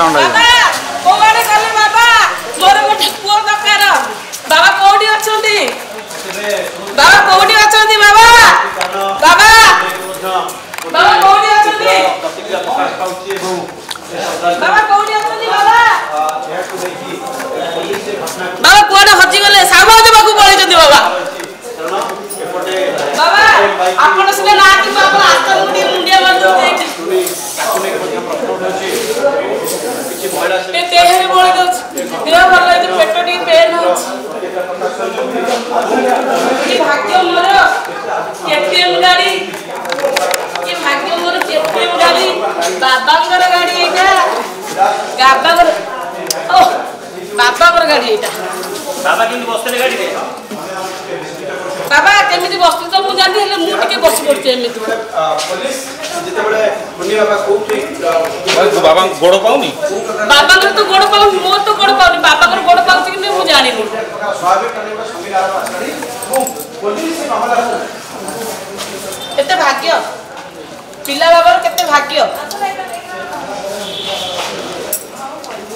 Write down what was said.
बाबा कोवाडे गले बाबा मोर गोटे पुओ दरकार बाबा कोडी अछंती बाबा कोडी अछंती बाबा बाबा बाबा कोडी अछंती बाबा कोडी अछंती बाबा बाबा कोडे हजी गले सामो देबाकू पळै जंती बाबा बाबा आपण सिले नाती बाबा आस्ता मुडी मुंडिया बंद देती ए देहरे बोल दछ देह भल है पेट टी पेन हो की भाग्य मोर केटीएम गाड़ी की भाग्य मोर केटीएम गाड़ी बाबा कर गाड़ी एटा बाबा कर ओ बाबा कर गाड़ी एटा बाबा किंतु बसले गाड़ी रे बाबा केमिति बसते तो मु जानि हेले मु टिके बस पड़ते एमिति पुलिस जते बडे मुन्नी बाबा कोठी बाबा गोड़ पाउनी बाबा कर तो गोड़ पाउ मो तो गोड़ पाउनी बाबा कर गोड़ पाउ कि मु जानि नु स्वाभाविक करने का संविधान आसड़ी पुलिस से मामला केते भाग्य पिला बाबा केते भाग्य